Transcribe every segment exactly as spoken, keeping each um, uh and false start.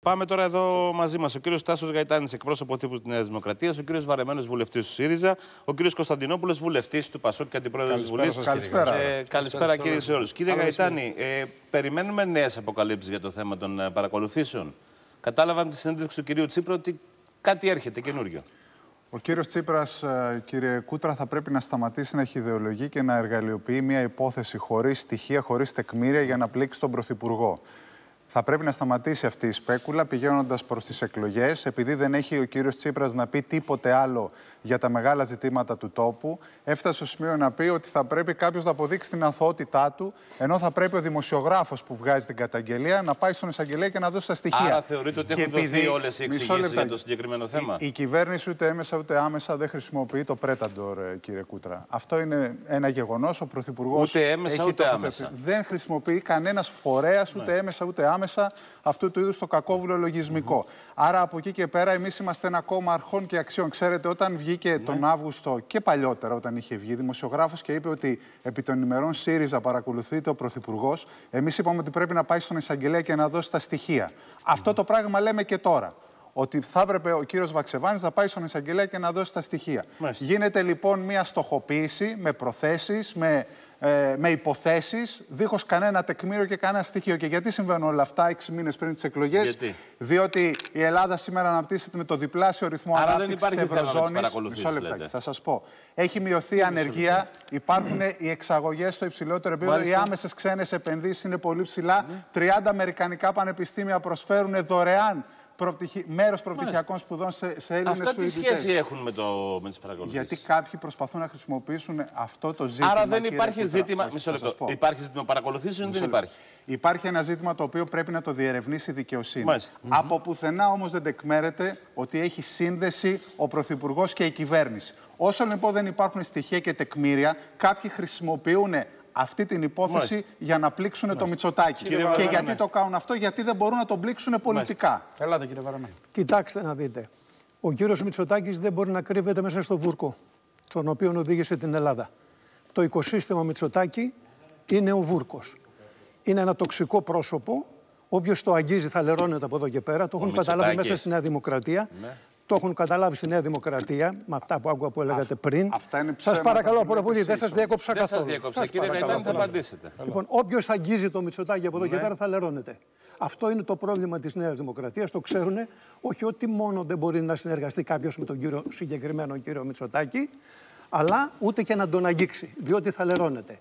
Πάμε τώρα εδώ μαζί μας. Ο κύριος Τάσος Γαϊτάνης, εκπρόσωπο τύπου της Νέας Δημοκρατίας, ο κύριος Βαρεμένος, βουλευτής του ΣΥΡΙΖΑ, ο κύριος Κωνσταντινόπουλος, βουλευτής του ΠΑΣΟΚ και αντιπρόεδρος της Βουλής. Καλησπέρα. Ε, καλησπέρα κύριε σε όλους. Κύριε Γαϊτάνη, ε, περιμένουμε νέες αποκαλύψεις για το θέμα των ε, παρακολουθήσεων. Κατάλαβα τη συνέντευξη του κυρίου Τσίπρα ότι κάτι έρχεται καινούριο. Ο κύριος Τσίπρας, κύριε Κούτρα, θα πρέπει να σταματήσει να έχει ιδεολογία και να εργαλειοποιεί μια υπόθεση χωρίς στοιχεία, χωρίς τεκμήρια για να πλήξει τον Πρωθυπουργό. Θα πρέπει να σταματήσει αυτή η σπέκουλα πηγαίνοντας προς τις εκλογές, επειδή δεν έχει ο κύριος Τσίπρας να πει τίποτε άλλο για τα μεγάλα ζητήματα του τόπου. Έφτασε στο σημείο να πει ότι θα πρέπει κάποιος να αποδείξει την αθωότητά του, ενώ θα πρέπει ο δημοσιογράφος που βγάζει την καταγγελία να πάει στον εισαγγελέα και να δώσει τα στοιχεία. Άρα θεωρείτε ότι έχουν δοθεί όλες οι εξηγήσεις για το συγκεκριμένο θέμα? Η, η κυβέρνηση ούτε έμεσα ούτε άμεσα δεν χρησιμοποιεί το Πρέταντορ, κύριε Κούτρα. Αυτό είναι ένα γεγονός. Ο Πρωθυπουργός ούτε έμεσα έχει ούτε άμεσα. Δεν χρησιμοποιεί κανένας φορέας ούτε ναι. έμεσα ούτε άμεσα αυτού του είδους το κακόβουλο λογισμικό. Mm-hmm. Άρα από εκεί και πέρα εμείς είμαστε ένα κόμμα αρχών και αξιών. Ξέρετε, όταν βγήκε mm-hmm. τον Αύγουστο και παλιότερα, όταν είχε βγει δημοσιογράφος και είπε ότι επί των ημερών ΣΥΡΙΖΑ παρακολουθείται ο Πρωθυπουργός, εμείς είπαμε ότι πρέπει να πάει στον εισαγγελέα και να δώσει τα στοιχεία. Mm-hmm. Αυτό το πράγμα λέμε και τώρα. Ότι θα έπρεπε ο κύριος Βαξεβάνης να πάει στον εισαγγελέα και να δώσει τα στοιχεία. Mm-hmm. Γίνεται λοιπόν μια στοχοποίηση με προθέσεις, με. Ε, με υποθέσεις, δίχως κανένα τεκμήριο και κανένα στοιχείο. Και γιατί συμβαίνουν όλα αυτά έξι μήνες πριν τις εκλογές? Γιατί? Διότι η Ελλάδα σήμερα αναπτύσσεται με το διπλάσιο ρυθμό ανάπτυξης της Ευρωζώνης. Μισό λεπτάκι, θα σας πω. Έχει μειωθεί η ανεργία, υπάρχουν οι εξαγωγές στο υψηλότερο επίπεδο, οι άμεσες ξένες επενδύσεις είναι πολύ ψηλά. Mm. τριάντα αμερικανικά πανεπιστήμια προσφέρουν δωρεάν Προπτυχι... μέρος προπτυχιακών σπουδών σε, σε Έλληνες αυτά φοιτητές. Τι σχέση έχουν με, το... με τις παρακολουθήσεις? Γιατί κάποιοι προσπαθούν να χρησιμοποιήσουν αυτό το ζήτημα. Άρα δεν υπάρχει Κούτρα. ζήτημα. Όχι, Μισό λεπτό. Υπάρχει ζήτημα παρακολουθήσεων ή δεν υπάρχει? Υπάρχει ένα ζήτημα το οποίο πρέπει να το διερευνήσει η δικαιοσύνη. Μάλιστα. Από πουθενά όμως δεν τεκμέρεται ότι έχει σύνδεση ο Πρωθυπουργός και η κυβέρνηση. Όσο λοιπόν δεν υπάρχουν στοιχεία και τεκμήρια, κάποιοι χρησιμοποιούν αυτή την υπόθεση Μάλιστα. για να πλήξουν Μάλιστα. το Μητσοτάκη. Κύριε και Βαρεμένη. Γιατί το κάνουν αυτό? Γιατί δεν μπορούν να τον πλήξουν πολιτικά. Μάλιστα. Ελάτε κύριε Βαρεμένη. Κοιτάξτε να δείτε. Ο κύριος Μητσοτάκης δεν μπορεί να κρύβεται μέσα στο βούρκο, τον οποίο οδήγησε την Ελλάδα. Το οικοσύστημα Μητσοτάκη είναι ο βούρκος. Είναι ένα τοξικό πρόσωπο. Όποιος το αγγίζει θα λερώνεται από εδώ και πέρα. Το έχουν καταλάβει μέσα στη Νέα Δημοκρατία. Ναι. Το έχουν καταλάβει στη Νέα Δημοκρατία, με αυτά που άκουγα που έλεγατε πριν. Σας παρακαλώ πάρα πολύ, δεν σας διέκοψα καθόλου. Δεν σας διέκοψα. Κύριε Γαϊτάνη, θα απαντήσετε. Λοιπόν, όποιος θα αγγίζει το Μητσοτάκη από εδώ ναι. και πέρα θα λερώνεται. Αυτό είναι το πρόβλημα της Νέας Δημοκρατίας. Το ξέρουν. Όχι ότι μόνο δεν μπορεί να συνεργαστεί κάποιος με τον κύριο, συγκεκριμένο κύριο Μητσοτάκη, αλλά ούτε και να τον αγγίξει, διότι θα λερώνεται.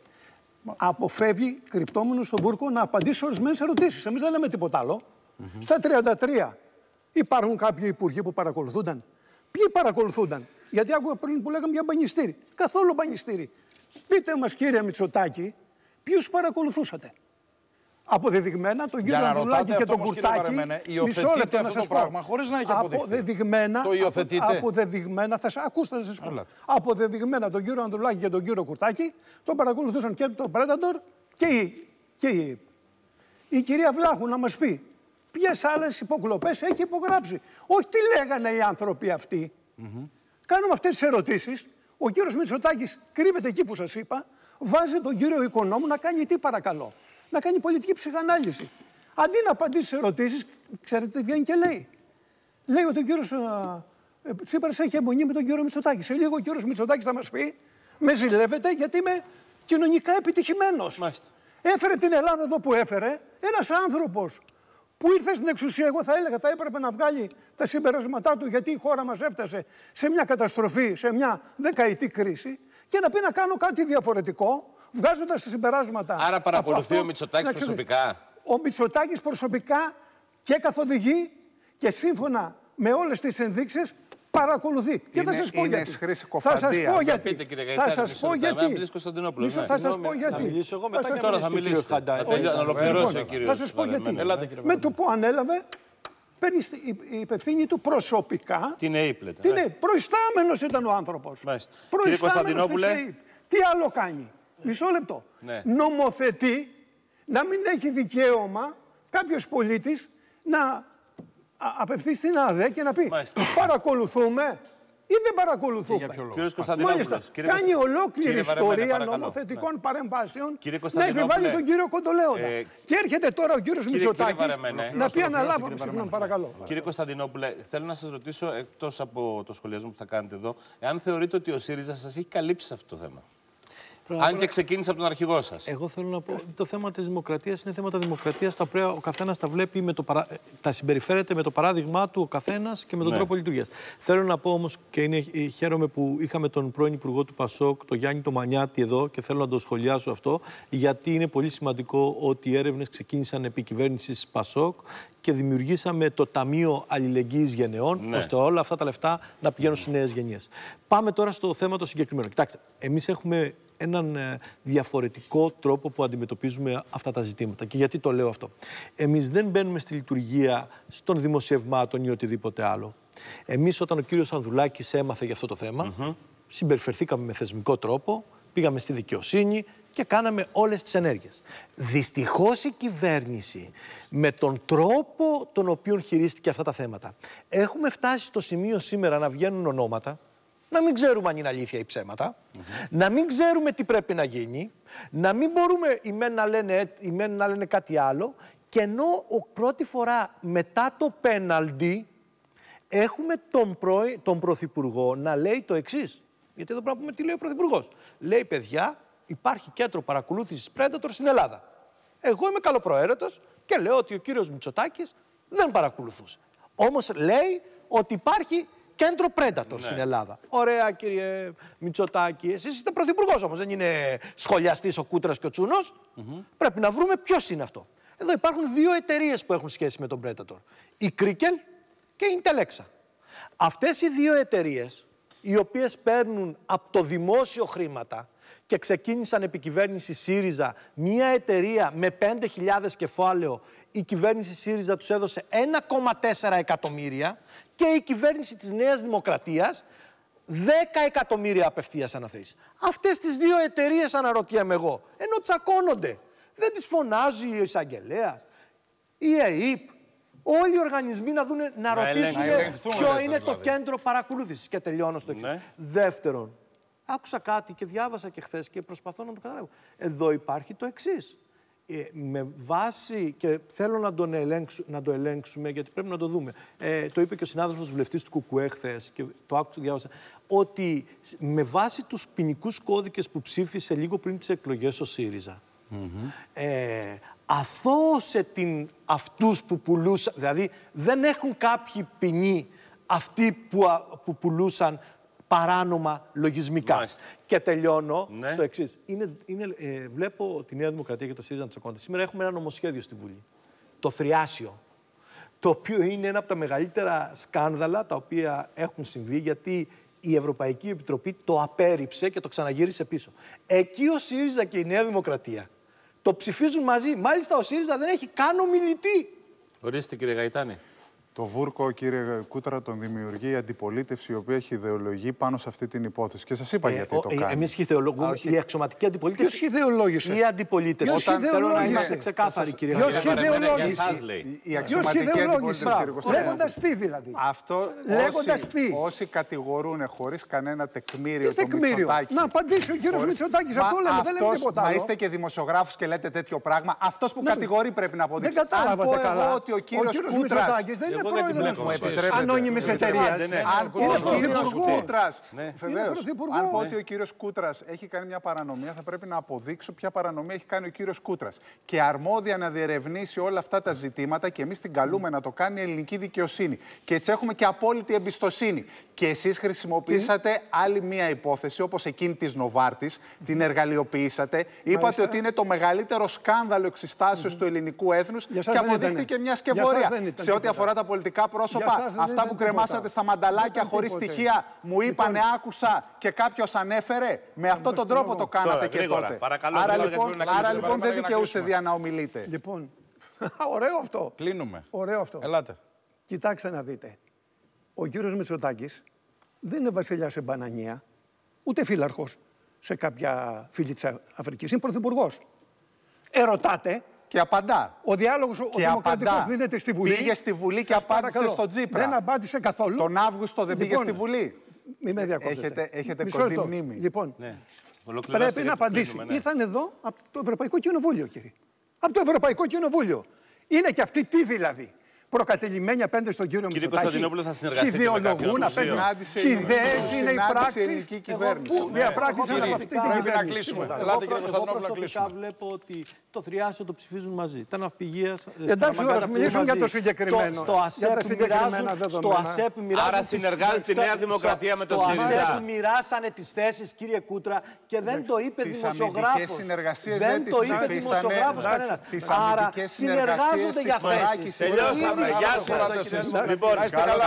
Αποφεύγει κρυπτόμενο στο βούρκο να απαντήσει ορισμένες ερωτήσεις. Εμείς δεν λέμε τίποτα άλλο. Mm-hmm. Στα τριάντα τρία. Υπάρχουν κάποιοι υπουργοί που παρακολουθούνταν? Ποιοι παρακολουθούνταν? Γιατί άκουγα πριν που λέγαμε για μπανιστήρι. Καθόλου μπανιστήρι. Πείτε μας, κύριε Μητσοτάκη, ποιους παρακολουθούσατε? Αποδεδειγμένα τον κύριο Ανδρουλάκη και τον Κουρτάκη. Υιοθετείτε αυτό το πράγμα χωρίς να έχει αποδειχθεί? Αποδεδειγμένα, το υιοθετείτε? Αποδεδειγμένα, θα, ακούστε να σας πω. Αποδεδειγμένα τον κύριο Ανδρουλάκη και τον κύριο Κουρτάκη τον παρακολουθούσαν και τον Πρέταντορ και η, και η, η κυρία Βλάχου να μας πει ποιες άλλες υποκλοπές έχει υπογράψει. Όχι τι λέγανε οι άνθρωποι αυτοί. Mm-hmm. Κάνουμε αυτές τις ερωτήσεις. Ο κύριος Μητσοτάκης κρύβεται εκεί που σας είπα. Βάζει τον κύριο Οικονόμου να κάνει τι παρακαλώ? Να κάνει πολιτική ψυχανάλυση. Αντί να απαντήσει σε ερωτήσεις, ξέρετε τι βγαίνει και λέει? Λέει ότι ο κύριος Τσίπρας έχει αιμονή με τον κύριο Μητσοτάκη. Σε λίγο ο κύριος Μητσοτάκης θα μας πει με ζηλεύετε γιατί είμαι κοινωνικά επιτυχημένος. Μάλιστα. Έφερε την Ελλάδα εδώ που έφερε ένας άνθρωπος που ήρθε στην εξουσία, εγώ θα έλεγα, θα έπρεπε να βγάλει τα συμπεράσματά του, γιατί η χώρα μας έφτασε σε μια καταστροφή, σε μια δεκαετή κρίση, και να πει να κάνω κάτι διαφορετικό, βγάζοντας τα συμπεράσματα. Άρα παρακολουθεί ο Μητσοτάκης προσωπικά? Ο Μητσοτάκης προσωπικά και καθοδηγεί και σύμφωνα με όλες τις ενδείξεις παρακολουθεί. Είναι, και θα σας πω γιατί. Θα σας πω γιατί. Πείτε, κύριε θα σας πω γιατί. Μισό, θα σας πω γιατί. Θα μιλήσω εγώ μετά και τώρα θα μιλήσετε. Να ολοκληρώσει ο κύριος. Θα σας πω γιατί. Με το που ανέλαβε, παίρνει η υπευθύνη του προσωπικά. Την αίειπλεται. Την αίειπ. Προϊστάμενος ήταν ο άνθρωπος. Κύριε Κωνσταντινόπουλε. Τι άλλο κάνει? Μισό λεπτό. Ναι. Νομοθετεί να μην έχει δικαίωμα κάποιος πολίτης να απευθύνει στην ΑΔΕ και να πει Μάλιστα. παρακολουθούμε. ή δεν παρακολουθούμε. Κύριε Κωνσταντινόπουλος, κάνει ολόκληρη ιστορία νομοθετικών ναι. παρεμβάσεων να επιβάλλει τον κύριο Κοντολέοντα. Ε, και έρχεται τώρα ο κύριος Μητσοτάκης να πει αναλάβω. Συγγνώμη, παρακαλώ. Κύριε Κωνσταντινόπουλε, θέλω να σας ρωτήσω, εκτός από το σχολιασμό που θα κάνετε εδώ, εάν θεωρείτε ότι ο ΣΥΡΙΖΑ σας έχει καλύψει σε αυτό το θέμα. Πράγμα, αν και ξεκίνησε από τον αρχηγό σας. Εγώ θέλω να πω ότι το θέμα της δημοκρατίας είναι θέματα δημοκρατίας τα οποία ο καθένας τα βλέπει, με το παρα... τα συμπεριφέρεται με το παράδειγμά του ο καθένας και με τον ναι. τρόπο λειτουργίας. Θέλω να πω όμως, και είναι, χαίρομαι που είχαμε τον πρώην Υπουργό του Πασόκ, τον Γιάννη το Μανιάτη εδώ, και θέλω να το σχολιάσω αυτό, γιατί είναι πολύ σημαντικό ότι οι έρευνες ξεκίνησαν επί κυβέρνησης Πασόκ και δημιουργήσαμε το Ταμείο Αλληλεγγύης Γενεών, ναι. ώστε όλα αυτά τα λεφτά να πηγαίνουν στις νέες γενιές. Πάμε τώρα στο θέμα το συγκεκριμένο. Κοιτάξτε, εμείς έχουμε έναν ε, διαφορετικό τρόπο που αντιμετωπίζουμε αυτά τα ζητήματα. Και γιατί το λέω αυτό. Εμείς δεν μπαίνουμε στη λειτουργία των δημοσιευμάτων ή οτιδήποτε άλλο. Εμείς, όταν ο κύριος Ανδρουλάκης έμαθε για αυτό το θέμα, mm-hmm. συμπεριφερθήκαμε με θεσμικό τρόπο, πήγαμε στη δικαιοσύνη και κάναμε όλες τις ενέργειες. Δυστυχώς η κυβέρνηση, με τον τρόπο τον οποίο χειρίστηκε αυτά τα θέματα, έχουμε φτάσει στο σημείο σήμερα να βγαίνουν ονόματα, να μην ξέρουμε αν είναι αλήθεια ή ψέματα, mm-hmm. να μην ξέρουμε τι πρέπει να γίνει, να μην μπορούμε οι μεν να λένε, οι μεν να λένε κάτι άλλο, και ενώ ο πρώτη φορά μετά το πέναλτι έχουμε τον, πρώη, τον Πρωθυπουργό να λέει το εξής. Γιατί εδώ πρέπει να πούμε τι λέει ο Πρωθυπουργός. Λέει, παιδιά, υπάρχει κέντρο παρακολούθησης Predator στην Ελλάδα. Εγώ είμαι καλοπροαίρετος και λέω ότι ο κύριος Μητσοτάκης δεν παρακολουθούσε. Όμως λέει ότι υπάρχει κέντρο Predator ναι. στην Ελλάδα. Ωραία, κύριε Μητσοτάκη. Εσείς είστε πρωθυπουργός όμως, δεν είναι σχολιαστής ο Κούτρας και ο Τσούνος. Mm-hmm. Πρέπει να βρούμε ποιος είναι αυτό. Εδώ υπάρχουν δύο εταιρείες που έχουν σχέση με τον Predator. Η Κρίκελ και η Intelexa. Αυτές οι δύο εταιρείες, οι οποίες παίρνουν από το δημόσιο χρήματα και ξεκίνησαν επί κυβέρνηση ΣΥΡΙΖΑ μια εταιρεία με πέντε χιλιάδες κεφάλαιο, η κυβέρνηση ΣΥΡΙΖΑ τους έδωσε ένα κόμμα τέσσερα εκατομμύρια και η κυβέρνηση της Νέας Δημοκρατίας δέκα εκατομμύρια απευθείας αναθέσεις. Αυτές τις δύο εταιρείες αναρωτιέμαι εγώ, ενώ τσακώνονται. Δεν τις φωνάζει ο εισαγγελέας, η ΕΕΠ, όλοι οι οργανισμοί να, δούνε, να, να ρωτήσουν ποιο είναι το κέντρο παρακολούθησης. Και τελειώνω στο εξής. Ναι. Δεύτερον, άκουσα κάτι και διάβασα και χθες και προσπαθώ να το καταλάβω. Εδώ υπάρχει το εξής. Ε, με βάση, και θέλω να, τον ελέγξου, να το ελέγξουμε, γιατί πρέπει να το δούμε. Ε, το είπε και ο συνάδελφος βουλευτής του Κουκουέ χθες και το άκουσα, διάβασα, ότι με βάση τους ποινικούς κώδικες που ψήφισε λίγο πριν τις εκλογές ο ΣΥΡΙΖΑ, mm-hmm. ε, αθώωσε την, αυτούς που πουλούσαν, δηλαδή δεν έχουν κάποιοι ποινή αυτοί που, που πουλούσαν παράνομα λογισμικά. Μάλιστα. Και τελειώνω ναι. στο εξής. Είναι, είναι, ε, βλέπω τη Νέα Δημοκρατία και το ΣΥΡΙΖΑ να τσακώνται. Σήμερα έχουμε ένα νομοσχέδιο στη Βουλή. Το θριάσιο. Το οποίο είναι ένα από τα μεγαλύτερα σκάνδαλα τα οποία έχουν συμβεί, γιατί η Ευρωπαϊκή Επιτροπή το απέρριψε και το ξαναγύρισε πίσω. Εκεί ο ΣΥΡΙΖΑ και η Νέα Δημοκρατία το ψηφίζουν μαζί. Μάλιστα ο ΣΥΡΙΖΑ δεν έχει καν ομιλητή. Ορίστε, κύριε Γαϊτάνη. Το βούρκο, κύριε Κούτρα, τον δημιουργεί η αντιπολίτευση, η οποία έχει ιδεολογεί πάνω σε αυτή την υπόθεση. Και σας είπα ε, γιατί ο, το κάνει. Εμείς ιδεολογούμε. Όχι. Η αξιωματική αντιπολίτευση. Ποιος ιδεολόγησε? Η αντιπολίτευση. Όταν θέλω να είμαστε ξεκάθαροι, κύριε Ποιος ιδεολόγησε? Η αξιωματική αντιπολίτευση. Λέγοντας τι δηλαδή? Αυτό Λέγοντας τι? Όσοι κατηγορούν χωρίς κανένα τεκμήριο το τεκμήριο? Να απαντήσει ο κύριος Μητσοτάκης. Αυτό λέμε, δεν λέμε τίποτα άλλο. Μα είστε και δημοσιογράφος και λέτε τέτοιο πράγμα. Αυτός που κατηγορεί πρέπει να αποδείξει. Δεν κατάλαβατε καλά. Ότι ο κύριος Κούτρας ανώνυμης εταιρείας. Αν πω ότι ο κύριος Κούτρας, αν πω ότι ο κύριος Κούτρας έχει κάνει μια παρανομία, θα πρέπει να αποδείξω ποια παρανομία έχει κάνει ο κύριος Κούτρας. Και αρμόδια να διερευνήσει όλα αυτά τα ζητήματα, και εμείς την καλούμε να το κάνει η ελληνική δικαιοσύνη. Και έτσι έχουμε και απόλυτη εμπιστοσύνη. Και εσείς χρησιμοποιήσατε άλλη μια υπόθεση, όπως εκείνη της Νοβάρτης, την εργαλειοποιήσατε. Είπατε ότι είναι το μεγαλύτερο σκάνδαλο εξιστάσεως του ελληνικού έθνους και αποδείχτηκε μια σκευωρία. Σε ό,τι αφορά τα πολιτικά πρόσωπα, αυτά που κρεμάσατε στα μανταλάκια χωρίς στοιχεία, μου είπανε, άκουσα και κάποιος ανέφερε. Με αυτόν τον τρόπο το κάνατε και τότε. Άρα λοιπόν δεν δικαιούστε δια να ομιλείτε. Λοιπόν, ωραίο αυτό. Κλείνουμε. Ωραίο αυτό. Ελάτε. Κοιτάξτε να δείτε. Ο κύριος Μητσοτάκης δεν είναι βασιλιάς σε μπανανία, ούτε φύλαρχος σε κάποια φίλη της Αφρικής. Είναι πρωθυπουργός. Ερωτάτε. Και απαντά. Ο διάλογος ο δημοκρατικός δίνεται στη Βουλή. Πήγε στη Βουλή και απάντησε στον Τσίπρα. Δεν απάντησε καθόλου. Τον Αύγουστο δεν λοιπόν, πήγε στη Βουλή. Μη με διακόπτετε. Έχετε, έχετε Μισό κοντή λεπτό. μνήμη. Λοιπόν, Ναι. πρέπει να απαντήσει. Ναι. Ήρθαν εδώ από το Ευρωπαϊκό Κοινοβούλιο, κύριε. Από το Ευρωπαϊκό Κοινοβούλιο. Είναι και αυτή τι δηλαδή. Προκατελημένοι απέναντι στον κύριο Μητσοτάκη. Κύριε Κωνσταντινόπουλο, θα συνεργαστείτε με κάποιον Χιδεολογούν απέναντι. Συνάντησε η- Χιδαίες είναι οι συνάντησε η πράξεις ελληνική κυβέρνηση. που διαπράξησαν Κύριε, από αυτή την πρέπει να κυβέρνηση. κλείσουμε. Τίποτα. Ελάτε, κύριε Εγώ Κωνσταντινόπουλο, να προσωπικά κλείσουμε. βλέπω ότι το θριάσιο το ψηφίζουν μαζί. Τα ναυπηγεία. Εντάξει, τώρα ας μιλήσουμε για το συγκεκριμένο. Στο Για ΑΣΕΠ τα συγκεκριμένα μοιράζουν. Στο δεδομένα. ΑΣΕΠ μοιράζουν. Άρα τις- συνεργάζεται η στα- Νέα Δημοκρατία με το στο ΣΥΡΙΖΑ. ΑΣΕΠ μοιράσανε τις θέσεις, κύριε Κούτρα, και δεν το είπε Τις δημοσιογράφος. αμυντικές συνεργασίες Δεν δεν το τις είπε ψηφίσανε. δημοσιογράφος Εντάξει, κανένας. τις Άρα αμυντικές συνεργασίες συνεργάζονται της για Μαράκης. θέσεις. Τελειώσαμε. Ήδη Γεια σας. σας. Λοιπόν, Να είστε καλά.